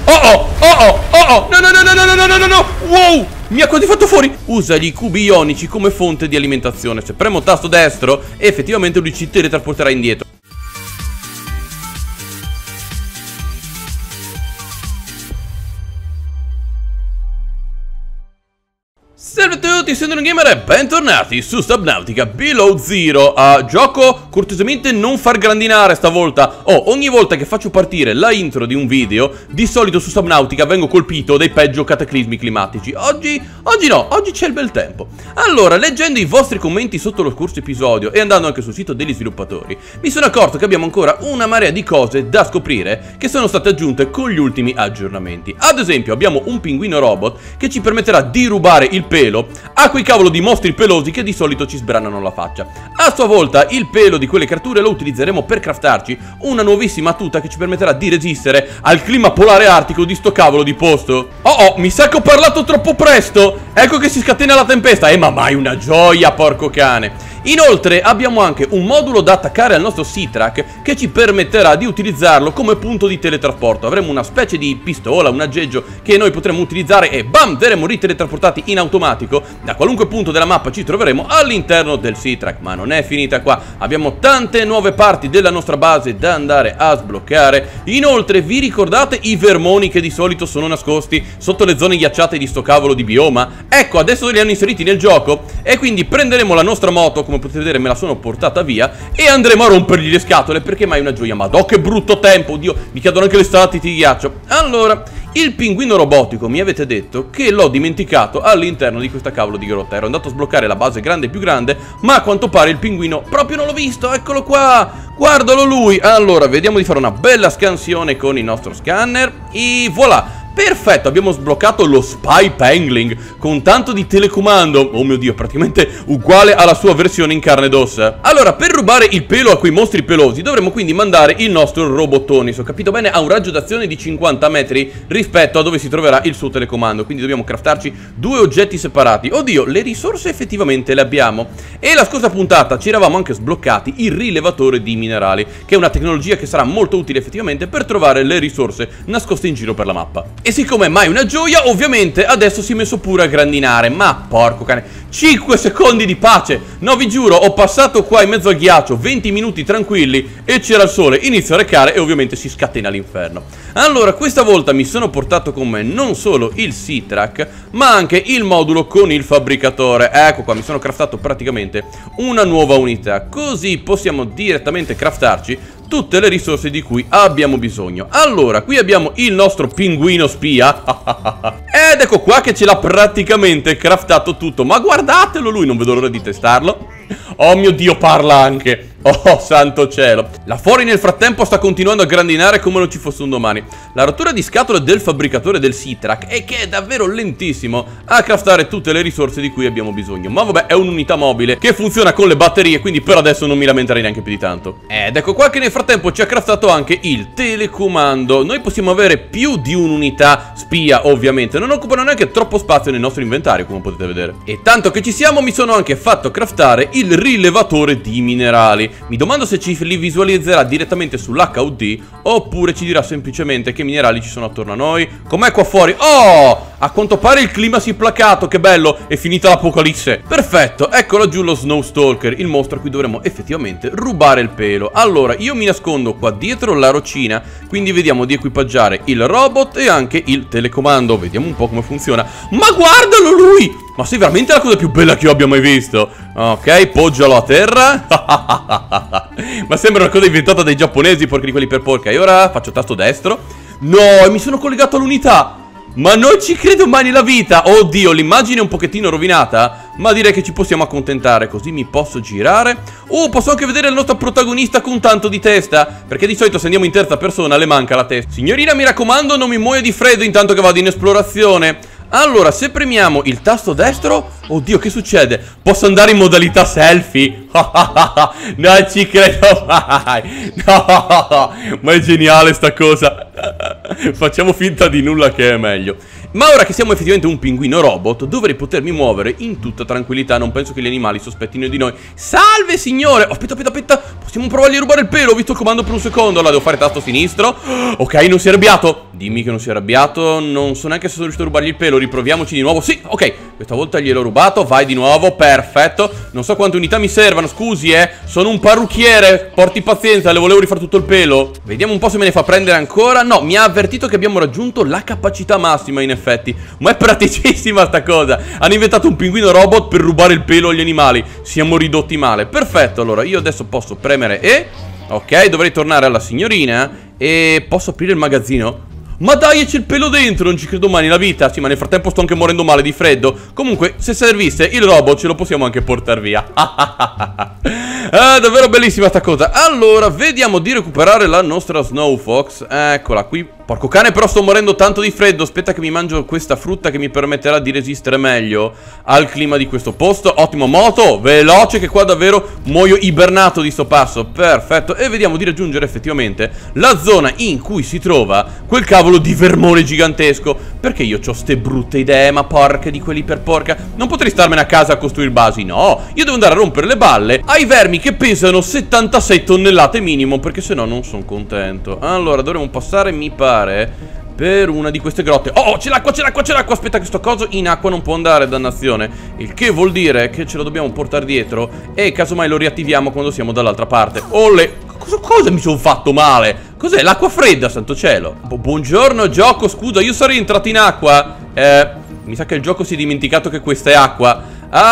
No, no, no, no, no, no, no, no, no. Wow, mi ha quasi fatto fuori. Usa gli cubi ionici come fonte di alimentazione. Se premo tasto destro, effettivamente lui ci teletrasporterà indietro. Salve a tutti, sono un gamer e bentornati su Subnautica Below Zero. Gioco cortesemente non far grandinare stavolta. Ogni volta che faccio partire la intro di un video, di solito su Subnautica vengo colpito dai peggio cataclismi climatici. Oggi no, oggi c'è il bel tempo. Allora, leggendo i vostri commenti sotto lo scorso episodio e andando anche sul sito degli sviluppatori, mi sono accorto che abbiamo ancora una marea di cose da scoprire che sono state aggiunte con gli ultimi aggiornamenti. Ad esempio, abbiamo un pinguino robot che ci permetterà di rubare il pelo a quei cavolo di mostri pelosi che di solito ci sbranano la faccia. A sua volta il pelo di quelle creature lo utilizzeremo per craftarci una nuovissima tuta che ci permetterà di resistere al clima polare artico di sto cavolo di posto. Mi sa che ho parlato troppo presto. Ecco che si scatena la tempesta. Ma mai una gioia, porco cane. Inoltre abbiamo anche un modulo da attaccare al nostro Sea-Track che ci permetterà di utilizzarlo come punto di teletrasporto. Avremo una specie di pistola, un aggeggio che noi potremo utilizzare e bam, verremo riteletrasportati in automatico. Da qualunque punto della mappa ci troveremo all'interno del Sea-Track. Ma non è finita qua, abbiamo tante nuove parti della nostra base da andare a sbloccare. Inoltre vi ricordate i vermoni che di solito sono nascosti sotto le zone ghiacciate di sto cavolo di bioma? Ecco, adesso li hanno inseriti nel gioco e quindi prenderemo la nostra moto, come potete vedere me la sono portata via, e andremo a rompergli le scatole, perché mai una gioia. Madò che brutto tempo, oddio, mi cadono anche le stalactiti di ghiaccio. Allora, il pinguino robotico mi avete detto che l'ho dimenticato all'interno di questa cavolo di grotta. Ero andato a sbloccare la base grande e più grande, ma a quanto pare il pinguino proprio non l'ho visto. Eccolo qua, guardalo lui. Allora, vediamo di fare una bella scansione con il nostro scanner e voilà. Perfetto, abbiamo sbloccato lo Spy Pangling con tanto di telecomando. Oh mio Dio, praticamente uguale alla sua versione in carne ed ossa. Allora, per rubare il pelo a quei mostri pelosi dovremo quindi mandare il nostro robottone. Se ho capito bene, ha un raggio d'azione di 50 metri rispetto a dove si troverà il suo telecomando. Quindi dobbiamo craftarci due oggetti separati. Oddio, le risorse effettivamente le abbiamo. E la scorsa puntata ci eravamo anche sbloccati il rilevatore di minerali, che è una tecnologia che sarà molto utile effettivamente per trovare le risorse nascoste in giro per la mappa. E siccome è mai una gioia, ovviamente adesso si è messo pure a grandinare. Ma porco cane, 5 secondi di pace. No, vi giuro, ho passato qua in mezzo al ghiaccio 20 minuti tranquilli e c'era il sole, inizia a recare e ovviamente si scatena l'inferno. Allora, questa volta mi sono portato con me non solo il Sea-Track, ma anche il modulo con il fabbricatore. Ecco qua, mi sono craftato praticamente una nuova unità, così possiamo direttamente craftarci tutte le risorse di cui abbiamo bisogno. Allora, qui abbiamo il nostro pinguino spia ed ecco qua che ce l'ha praticamente craftato tutto. Ma guardatelo lui, non vedo l'ora di testarlo. Oh mio Dio, parla anche. Oh santo cielo. La Fori nel frattempo sta continuando a grandinare come non ci fosse un domani. La rottura di scatole del fabbricatore del Sea-Track è che è davvero lentissimo a craftare tutte le risorse di cui abbiamo bisogno. Ma vabbè, è un'unità mobile che funziona con le batterie, quindi per adesso non mi lamenterei neanche più di tanto. Ed ecco qua che nel frattempo ci ha craftato anche il telecomando. Noi possiamo avere più di un'unità spia, ovviamente. Non occupano neanche troppo spazio nel nostro inventario, come potete vedere. E tanto che ci siamo, mi sono anche fatto craftare il rilevatore di minerali. Mi domando se ci li visualizzerà direttamente sull'HUD oppure ci dirà semplicemente che minerali ci sono attorno a noi. Com'è qua fuori? Oh! A quanto pare il clima si è placato, che bello, è finita l'apocalisse. Perfetto, ecco laggiù lo Snowstalker, il mostro a cui dovremo effettivamente rubare il pelo. Allora, io mi nascondo qua dietro la rocina, quindi vediamo di equipaggiare il robot e anche il telecomando. Vediamo un po' come funziona. Ma guardalo lui! Ma sei veramente la cosa più bella che io abbia mai visto. Ok, poggialo a terra. Ma sembra una cosa inventata dai giapponesi, porca di quelli per porca. E ora faccio tasto destro. No, mi sono collegato all'unità. Ma non ci credo mai nella vita. Oddio, l'immagine è un pochettino rovinata, ma direi che ci possiamo accontentare. Così mi posso girare. Posso anche vedere il nostro protagonista con tanto di testa, perché di solito se andiamo in terza persona le manca la testa. Signorina, mi raccomando, non mi muoia di freddo intanto che vado in esplorazione. Allora, se premiamo il tasto destro, oddio, che succede? Posso andare in modalità selfie? Non ci credo mai. No, ma è geniale sta cosa. Facciamo finta di nulla che è meglio. Ma ora che siamo effettivamente un pinguino robot, dovrei potermi muovere in tutta tranquillità. Non penso che gli animali sospettino di noi. Salve signore! Oh, aspetta. Possiamo provare a rubare il pelo. Ho visto il comando per un secondo. Allora devo fare tasto sinistro. Ok, non si è arrabbiato. Dimmi che non si è arrabbiato. Non so neanche se sono riuscito a rubargli il pelo. Riproviamoci di nuovo. Sì, ok. Questa volta gliel'ho rubato. Vai di nuovo. Perfetto. Non so quante unità mi servano. Scusi, sono un parrucchiere. Porti pazienza. Le volevo rifare tutto il pelo. Vediamo un po' se me ne fa prendere ancora. No, mi ha avvertito che abbiamo raggiunto la capacità massima in effetti. Ma è praticissima sta cosa. Hanno inventato un pinguino robot per rubare il pelo agli animali. Siamo ridotti male. Perfetto, allora io adesso posso premere E. Ok, dovrei tornare alla signorina. E posso aprire il magazzino? Ma dai, c'è il pelo dentro, non ci credo mai nella vita. Sì, ma nel frattempo sto anche morendo male di freddo. Comunque, se servisse, il robot ce lo possiamo anche portare via. Davvero bellissima sta cosa. Allora, vediamo di recuperare la nostra Snow Fox. Eccola qui. Porco cane, però sto morendo tanto di freddo. Aspetta che mi mangio questa frutta che mi permetterà di resistere meglio al clima di questo posto. Ottimo, moto, veloce, che qua davvero muoio ibernato di sto passo. Perfetto, e vediamo di raggiungere effettivamente la zona in cui si trova quel cavolo di vermone gigantesco. Perché io ho ste brutte idee, ma porca di quelli per porca. Non potrei starmene a casa a costruire basi, no. Io devo andare a rompere le balle ai vermi che pesano 76 tonnellate minimo, perché sennò non sono contento. Allora, dovremmo passare, mi pare, per una di queste grotte. Oh, c'è l'acqua. Aspetta che sto coso in acqua non può andare, dannazione. Il che vuol dire che ce lo dobbiamo portare dietro e casomai lo riattiviamo quando siamo dall'altra parte. Olle, cosa mi sono fatto male? Cos'è? L'acqua fredda, santo cielo. Buongiorno gioco, scusa, io sarei entrato in acqua. Mi sa che il gioco si è dimenticato che questa è acqua.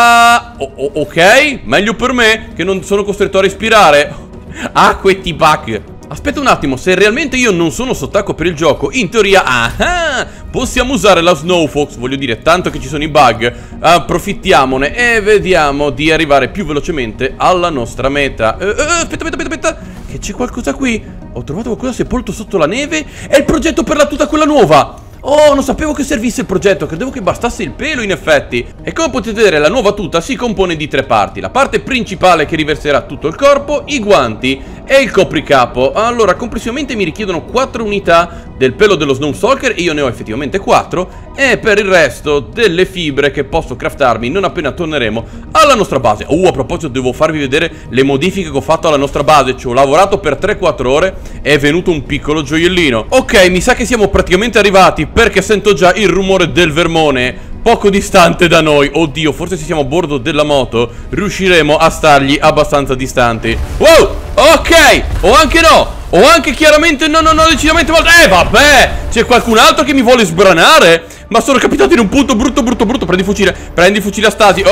Ok, meglio per me che non sono costretto a respirare acqua e T-Bug. Aspetta un attimo, se realmente io non sono sott'acqua per il gioco, in teoria, possiamo usare la Snow Fox, voglio dire, tanto che ci sono i bug, approfittiamone e vediamo di arrivare più velocemente alla nostra meta. Aspetta, che c'è qualcosa qui. Ho trovato qualcosa sepolto sotto la neve. È il progetto per la tuta quella nuova. Oh, non sapevo che servisse il progetto, credevo che bastasse il pelo in effetti. E come potete vedere la nuova tuta si compone di 3 parti. La parte principale che riverserà tutto il corpo, i guanti e il copricapo. Allora, complessivamente mi richiedono 4 unità del pelo dello Snowstalker e io ne ho effettivamente 4. E per il resto delle fibre che posso craftarmi non appena torneremo alla nostra base. A proposito, devo farvi vedere le modifiche che ho fatto alla nostra base. Ci ho lavorato per 3-4 ore e è venuto un piccolo gioiellino. Ok, mi sa che siamo praticamente arrivati, perché sento già il rumore del vermone poco distante da noi. Oddio, forse se siamo a bordo della moto riusciremo a stargli abbastanza distanti. Wow, ok, o anche chiaramente no, decisamente molto. Vabbè, c'è qualcun altro che mi vuole sbranare. Ma sono capitato in un punto brutto. Prendi il fucile a stasi.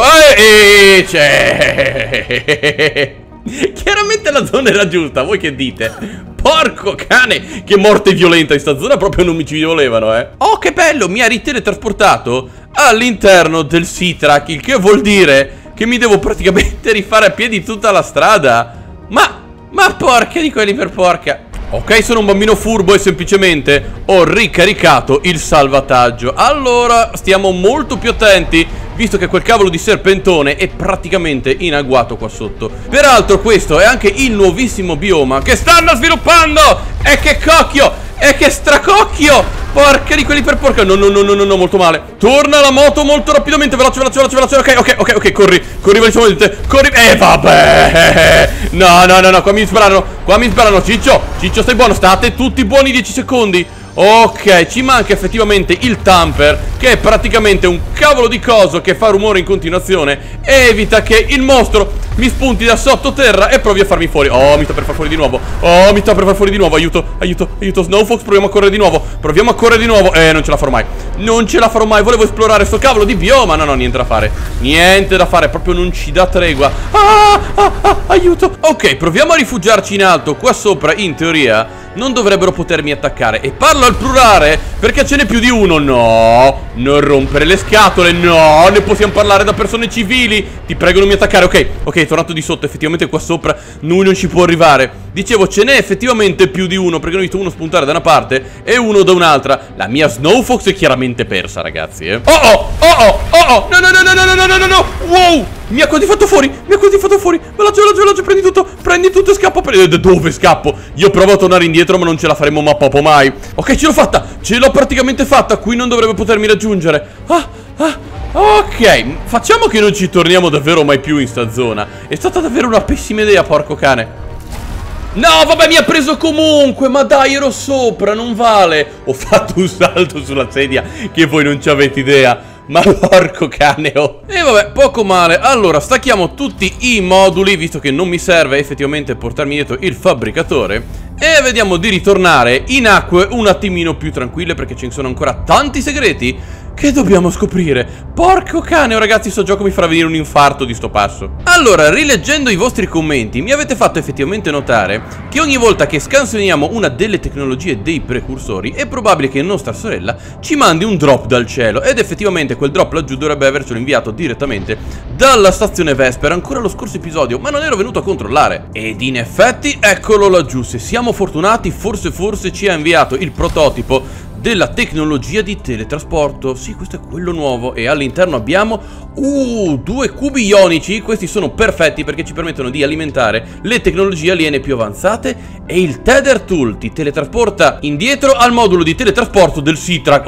Chiaramente la zona era giusta, voi che dite? Porco cane, che morte violenta in sta zona, proprio non mi ci volevano, Oh, che bello, mi ha riteletrasportato all'interno del Sea-Track, il che vuol dire che mi devo praticamente rifare a piedi tutta la strada. Ma porca di quelli per porca. Ok, sono un bambino furbo e semplicemente ho ricaricato il salvataggio. Allora, stiamo molto più attenti, visto che quel cavolo di serpentone è praticamente in agguato qua sotto. Peraltro questo è anche il nuovissimo bioma che stanno sviluppando. E che cocchio, e che stracocchio. Porca di quelli per porca. No, molto male. Torna la moto molto rapidamente. Veloce. Ok, corri velocemente. Corri. Vabbè. No, qua mi sparano. Ciccio, stai buono. State tutti buoni 10 secondi. Ok, ci manca effettivamente il tamper, che è praticamente un cavolo di coso che fa rumore in continuazione e evita che il mostro mi spunti da sottoterra e provi a farmi fuori. Oh, mi sta per far fuori di nuovo. Aiuto, Snowfox, proviamo a correre di nuovo. Non ce la farò mai. Volevo esplorare sto cavolo di bioma. No, niente da fare, proprio non ci dà tregua. Aiuto. Ok, proviamo a rifugiarci in alto. Qua sopra, in teoria, non dovrebbero potermi attaccare. E parlo al plurale perché ce n'è più di uno. No, non rompere le scatole. No, ne possiamo parlare da persone civili. Ti prego, non mi attaccare. Ok, è tornato di sotto. Effettivamente qua sopra lui non ci può arrivare. Dicevo, ce n'è effettivamente più di uno, perché ho visto uno spuntare da una parte e uno da un'altra. La mia Snowfox è chiaramente persa, ragazzi, Oh, no, no, no, no, no, no, no, no, no. Wow, mi ha quasi fatto fuori, veloce, prendi tutto e scappo. Dove scappo? Io provo a tornare indietro, ma non ce la faremo ma proprio mai. Ok, ce l'ho fatta, ce l'ho praticamente fatta. Qui non dovrebbe potermi raggiungere. Ok, facciamo che non ci torniamo davvero mai più in sta zona. È stata davvero una pessima idea, porco cane. No, vabbè, mi ha preso comunque. Ma dai, ero sopra, non vale. Ho fatto un salto sulla sedia che voi non ci avete idea. Ma porco cane, oh. E vabbè, poco male. Allora, stacchiamo tutti i moduli, visto che non mi serve effettivamente portarmi dietro il fabbricatore. E vediamo di ritornare in acque un attimino più tranquille, perché ce ne sono ancora tanti segreti che dobbiamo scoprire. Porco cane, oh, ragazzi, sto gioco mi farà venire un infarto di sto passo. Allora, rileggendo i vostri commenti, mi avete fatto effettivamente notare che ogni volta che scansioniamo una delle tecnologie dei precursori è probabile che nostra sorella ci mandi un drop dal cielo. Ed effettivamente quel drop laggiù dovrebbe avercelo inviato direttamente dalla stazione Vesper ancora lo scorso episodio, ma non ero venuto a controllare. Ed in effetti eccolo laggiù. Se siamo fortunati, forse ci ha inviato il prototipo della tecnologia di teletrasporto. Sì, questo è quello nuovo. E all'interno abbiamo 2 cubi ionici. Questi sono perfetti perché ci permettono di alimentare le tecnologie aliene più avanzate. E il Tether Tool ti teletrasporta indietro al modulo di teletrasporto del Seatrack.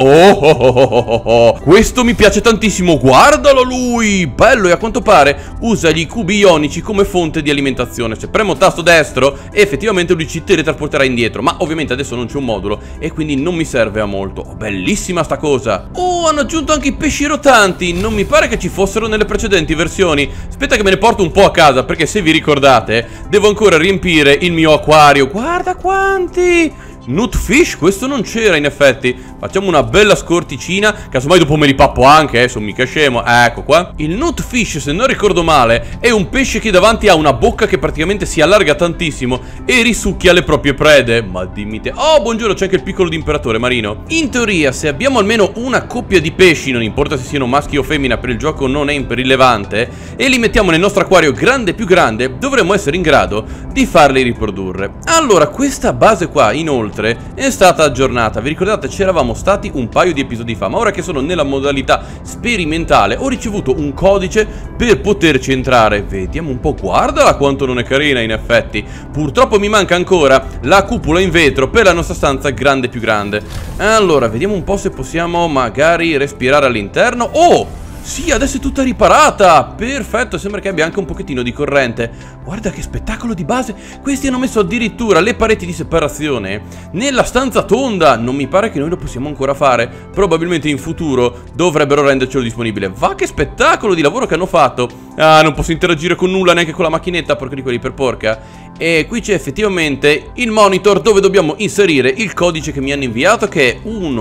Questo mi piace tantissimo. Guardalo lui, bello. E a quanto pare usa gli cubi ionici come fonte di alimentazione. Se premo tasto destro effettivamente lui ci teletrasporterà indietro. Ma ovviamente adesso non c'è un modulo e quindi non mi serve a molto. Bellissima sta cosa. Hanno aggiunto anche i pesci rotanti. Non mi pare che ci fossero nelle precedenti versioni. Aspetta che me ne porto un po' a casa, perché se vi ricordate devo ancora riempire il mio acquario. Guarda quanti Nutfish, questo non c'era in effetti. Facciamo una bella scorticina, casomai dopo me li pappo anche, sono mica scemo. Ecco qua. Il Nutfish, se non ricordo male, è un pesce che davanti ha una bocca che praticamente si allarga tantissimo e risucchia le proprie prede. Ma dimmi te. Oh, buongiorno, c'è anche il piccolo d'imperatore marino. In teoria, se abbiamo almeno una coppia di pesci, non importa se siano maschi o femmina, per il gioco non è irrilevante, e li mettiamo nel nostro acquario grande più grande, dovremmo essere in grado di farli riprodurre. Allora, questa base qua, inoltre, è stata aggiornata. Vi ricordate, c'eravamo stati un paio di episodi fa, ma ora che sono nella modalità sperimentale ho ricevuto un codice per poterci entrare. Vediamo un po', guardala quanto non è carina in effetti. Purtroppo mi manca ancora la cupola in vetro per la nostra stanza grande più grande. Allora, vediamo un po' se possiamo magari respirare all'interno. Oh! Sì, adesso è tutta riparata. Perfetto, sembra che abbia anche un pochettino di corrente. Guarda che spettacolo di base. Questi hanno messo addirittura le pareti di separazione nella stanza tonda. Non mi pare che noi lo possiamo ancora fare. Probabilmente in futuro dovrebbero rendercelo disponibile. Va che spettacolo di lavoro che hanno fatto. Ah, non posso interagire con nulla, neanche con la macchinetta, porca di quelli per porca. E qui c'è effettivamente il monitor dove dobbiamo inserire il codice che mi hanno inviato, che è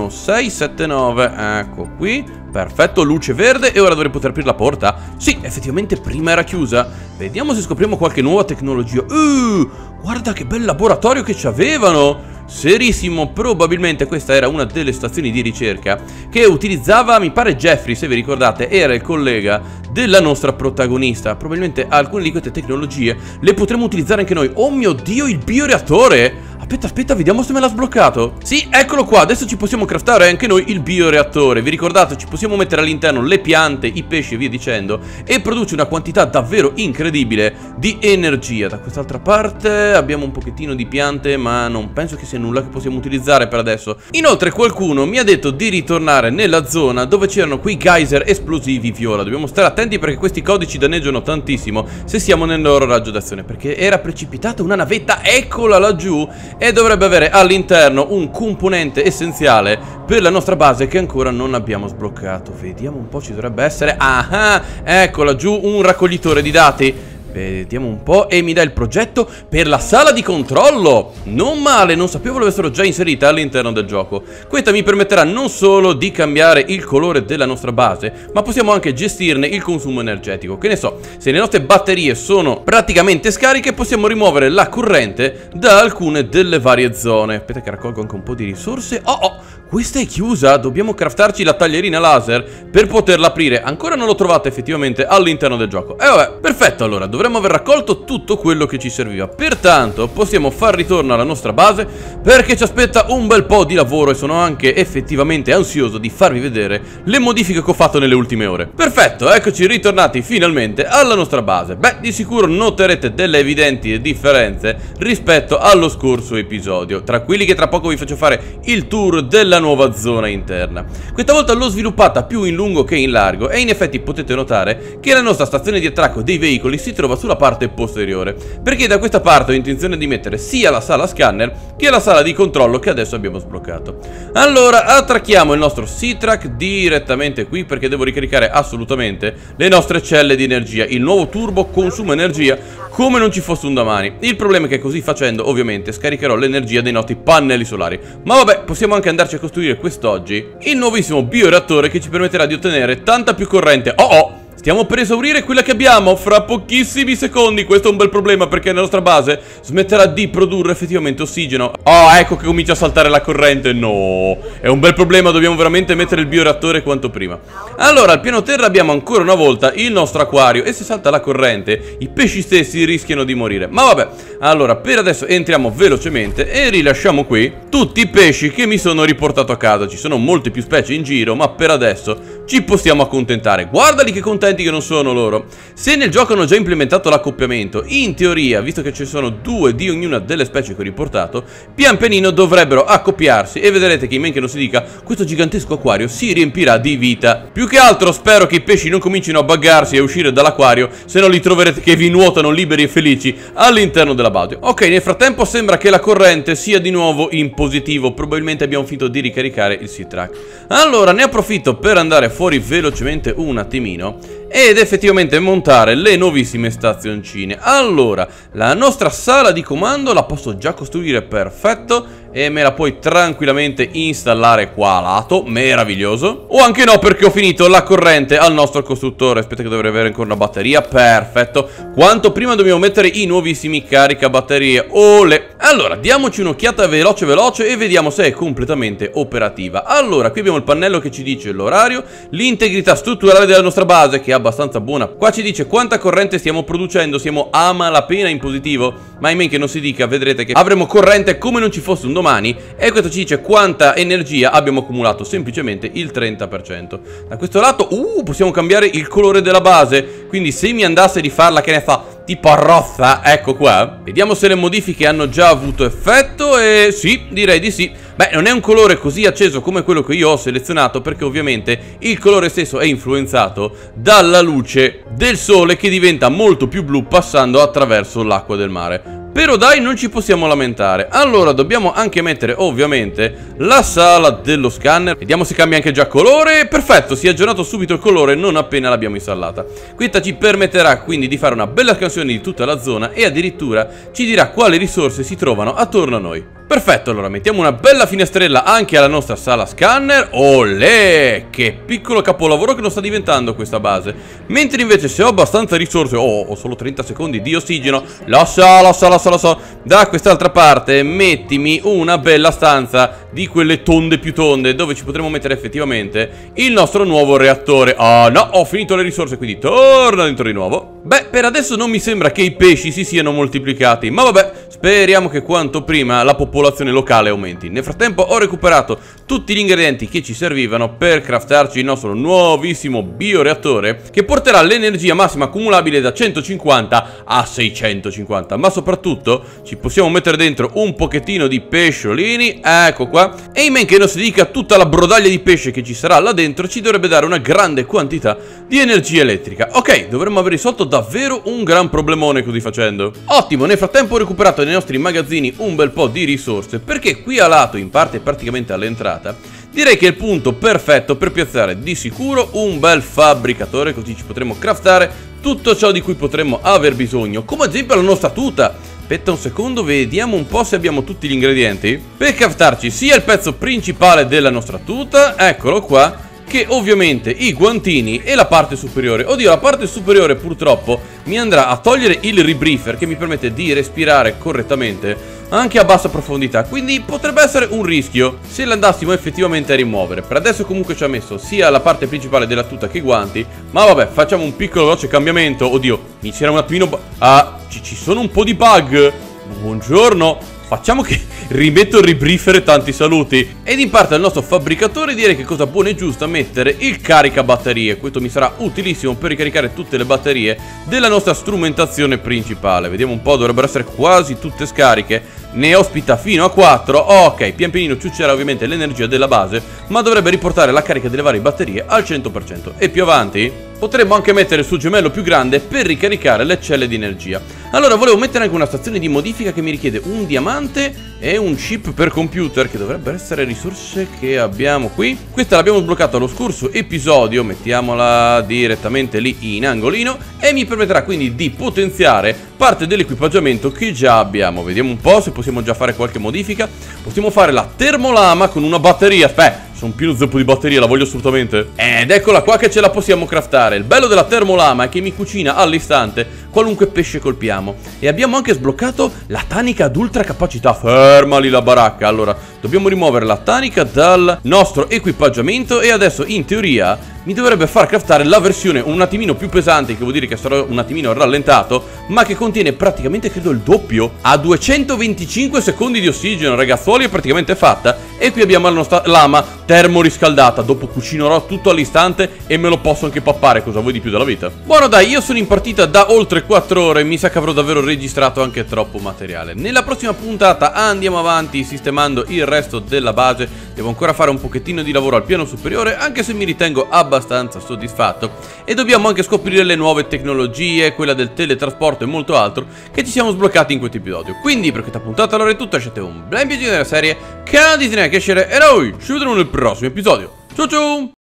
1679. Ecco qui. Perfetto, luce verde. E ora dovrei poter aprire la porta. Sì, effettivamente prima era chiusa. Vediamo se scopriamo qualche nuova tecnologia. Guarda che bel laboratorio che ci avevano. Serissimo, probabilmente questa era una delle stazioni di ricerca che utilizzava, mi pare, Jeffrey, se vi ricordate, era il collega della nostra protagonista. Probabilmente alcune di queste tecnologie le potremo utilizzare anche noi. Oh mio Dio, il bioreattore! Aspetta, vediamo se me l'ha sbloccato. Sì, eccolo qua, adesso ci possiamo craftare anche noi il bioreattore. Vi ricordate, ci possiamo mettere all'interno le piante, i pesci e via dicendo, e produce una quantità davvero incredibile di energia. Da quest'altra parte abbiamo un pochettino di piante, ma non penso che sia nulla che possiamo utilizzare per adesso. Inoltre qualcuno mi ha detto di ritornare nella zona dove c'erano quei geyser esplosivi viola. Dobbiamo stare attenti perché questi codici danneggiano tantissimo se siamo nel loro raggio d'azione, perché era precipitata una navetta, eccola laggiù, e dovrebbe avere all'interno un componente essenziale per la nostra base che ancora non abbiamo sbloccato. Vediamo un po', ci dovrebbe essere. Ah, ecco laggiù un raccoglitore di dati. Vediamo un po', e mi dà il progetto per la sala di controllo. Non male, non sapevo l'avessero già inserita all'interno del gioco. Questa mi permetterà non solo di cambiare il colore della nostra base, ma possiamo anche gestirne il consumo energetico. Che ne so, se le nostre batterie sono praticamente scariche, possiamo rimuovere la corrente da alcune delle varie zone. Aspetta che raccolgo anche un po' di risorse. questa è chiusa, dobbiamo craftarci la taglierina laser per poterla aprire. Ancora non l'ho trovata effettivamente all'interno del gioco. E vabbè, perfetto, allora dovremmo aver raccolto tutto quello che ci serviva. Pertanto possiamo far ritorno alla nostra base, perché ci aspetta un bel po' di lavoro e sono anche effettivamente ansioso di farvi vedere le modifiche che ho fatto nelle ultime ore. Perfetto, eccoci ritornati finalmente alla nostra base. Beh, di sicuro noterete delle evidenti differenze rispetto allo scorso episodio, tra quelli che tra poco vi faccio fare il tour della nuova zona interna. Questa volta l'ho sviluppata più in lungo che in largo e in effetti potete notare che la nostra stazione di attracco dei veicoli si trova sulla parte posteriore, perché da questa parte ho intenzione di mettere sia la sala scanner che la sala di controllo che adesso abbiamo sbloccato. Allora attracchiamo il nostro C-Track direttamente qui, perché devo ricaricare assolutamente le nostre celle di energia. Il nuovo turbo consuma energia come non ci fosse un domani. Il problema è che così facendo ovviamente scaricherò l'energia dei nostri pannelli solari. Ma vabbè, possiamo anche andarci a costruire quest'oggi il nuovissimo bioreattore che ci permetterà di ottenere tanta più corrente. Stiamo per esaurire quella che abbiamo fra pochissimi secondi. Questo è un bel problema, perché la nostra base smetterà di produrre effettivamente ossigeno. Ecco che comincia a saltare la corrente. No, è un bel problema, dobbiamo veramente mettere il bioreattore quanto prima. Allora, al piano terra abbiamo ancora una volta il nostro acquario e se salta la corrente i pesci stessi rischiano di morire. Ma vabbè, allora per adesso entriamo velocemente e rilasciamo qui tutti i pesci che mi sono riportato a casa. Ci sono molte più specie in giro, ma per adesso ci possiamo accontentare. Guardali che contenti che non sono loro. Se nel gioco hanno già implementato l'accoppiamento, in teoria, visto che ci sono 2 di ognuna delle specie che ho riportato, pian pianino dovrebbero accoppiarsi e vedrete che in men che non si dica questo gigantesco acquario si riempirà di vita. Più che altro spero che i pesci non comincino a buggarsi e a uscire dall'acquario, se no li troverete che vi nuotano liberi e felici all'interno della base. Ok, nel frattempo sembra che la corrente sia di nuovo in positivo, probabilmente abbiamo finito di ricaricare il C-Track. Allora ne approfitto per andare fuori velocemente un attimino ed effettivamente montare le nuovissime stazioncine. Allora, la nostra sala di comando la posso già costruire, perfetto, e me la puoi tranquillamente installare qua a lato, meraviglioso. O anche no, perché ho finito la corrente al nostro costruttore. Aspetta che dovrei avere ancora una batteria, perfetto. Quanto prima dobbiamo mettere i nuovissimi caricabatterie, olè. Allora, diamoci un'occhiata veloce e vediamo se è completamente operativa. Allora, qui abbiamo il pannello che ci dice l'orario, l'integrità strutturale della nostra base, che è abbastanza buona. Qua ci dice quanta corrente stiamo producendo, siamo a malapena in positivo, ma in men che non si dica, vedrete che avremo corrente come non ci fosse un domani. E questo ci dice quanta energia abbiamo accumulato, semplicemente il 30%. Da questo lato, possiamo cambiare il colore della base, quindi se mi andasse di farla, che ne fa, tipo rossa, ecco qua. Vediamo se le modifiche hanno già avuto effetto e sì, direi di sì. Beh, non è un colore così acceso come quello che io ho selezionato, perché ovviamente il colore stesso è influenzato dalla luce del sole che diventa molto più blu passando attraverso l'acqua del mare. Però dai, non ci possiamo lamentare. Allora dobbiamo anche mettere ovviamente la sala dello scanner. Vediamo se cambia anche già colore. Perfetto, si è aggiornato subito il colore non appena l'abbiamo installata. Questa ci permetterà quindi di fare una bella scansione di tutta la zona e addirittura ci dirà quali risorse si trovano attorno a noi. Perfetto, allora mettiamo una bella finestrella anche alla nostra sala scanner. Olè, che piccolo capolavoro che non sta diventando questa base. Mentre invece se ho abbastanza risorse, ho solo 30 secondi di ossigeno, lo so, da quest'altra parte mettimi una bella stanza di quelle tonde più tonde, dove ci potremo mettere effettivamente il nostro nuovo reattore. No, ho finito le risorse, quindi torna dentro di nuovo. Beh, per adesso non mi sembra che i pesci si siano moltiplicati, ma vabbè, speriamo che quanto prima la popolazione locale aumenti. Nel frattempo ho recuperato tutti gli ingredienti che ci servivano per craftarci il nostro nuovissimo bioreattore, che porterà l'energia massima accumulabile da 150 a 650. Ma soprattutto ci possiamo mettere dentro un pochettino di pesciolini, ecco qua. E in men che non si dica, tutta la brodaglia di pesce che ci sarà là dentro ci dovrebbe dare una grande quantità di energia elettrica. Ok, dovremmo aver risolto davvero un gran problemone così facendo. Ottimo, nel frattempo ho recuperato nei nostri magazzini un bel po' di risorse, perché qui a lato, in parte praticamente all'entrata, direi che è il punto perfetto per piazzare di sicuro un bel fabbricatore, così ci potremo craftare tutto ciò di cui potremmo aver bisogno, come ad esempio la nostra tuta. Aspetta un secondo, vediamo un po' se abbiamo tutti gli ingredienti per craftarci sia il pezzo principale della nostra tuta, eccolo qua, che ovviamente i guantini e la parte superiore. Oddio, la parte superiore purtroppo mi andrà a togliere il rebriefer, che mi permette di respirare correttamente anche a bassa profondità, quindi potrebbe essere un rischio se l'andassimo effettivamente a rimuovere. Per adesso comunque ci ha messo sia la parte principale della tuta che i guanti, ma vabbè, facciamo un piccolo veloce cambiamento. Oddio, mi c'era un attimino... ci sono un po' di bug. Buongiorno. Facciamo che rimetto il ribriefere tanti saluti. Ed in parte al nostro fabbricatore direi che cosa buona e giusta mettere il caricabatterie. Questo mi sarà utilissimo per ricaricare tutte le batterie della nostra strumentazione principale. Vediamo un po', dovrebbero essere quasi tutte scariche. Ne ospita fino a 4. Ok, pian pianino ciuccerà ovviamente l'energia della base, ma dovrebbe riportare la carica delle varie batterie al 100%. E più avanti potremmo anche mettere il suo gemello più grande per ricaricare le celle di energia. Allora, volevo mettere anche una stazione di modifica che mi richiede un diamante e un chip per computer, che dovrebbero essere risorse che abbiamo qui. Questa l'abbiamo sbloccata allo scorso episodio, mettiamola direttamente lì in angolino, e mi permetterà quindi di potenziare parte dell'equipaggiamento che già abbiamo. Vediamo un po' se possiamo già fare qualche modifica. Possiamo fare la termolama con una batteria. Aspetta, sono pieno zeppo di batteria, la voglio assolutamente. Ed eccola qua che ce la possiamo craftare. Il bello della termolama è che mi cucina all'istante qualunque pesce colpiamo. E abbiamo anche sbloccato la tanica ad ultra capacità. Ferma lì la baracca. Allora, dobbiamo rimuovere la tanica dal nostro equipaggiamento e adesso in teoria mi dovrebbe far craftare la versione un attimino più pesante, che vuol dire che sarò un attimino rallentato, ma che contiene praticamente credo il doppio. A 225 secondi di ossigeno, ragazzuoli, è praticamente fatta. E qui abbiamo la nostra lama termoriscaldata. Dopo cucinerò tutto all'istante e me lo posso anche pappare. Cosa vuoi di più dalla vita? Buono dai, io sono in partita da oltre 4 ore. Mi sa che avrò davvero registrato anche troppo materiale. Nella prossima puntata andiamo avanti sistemando il resto della base. Devo ancora fare un pochettino di lavoro al piano superiore, anche se mi ritengo abbastanza soddisfatto. E dobbiamo anche scoprire le nuove tecnologie, quella del teletrasporto e molto altro, che ci siamo sbloccati in questo episodio. Quindi per questa puntata allora è tutto. Lasciate un bel piacere della serie, canale di Disney, che e noi ci vedremo nel prossimo episodio. Ciao ciao!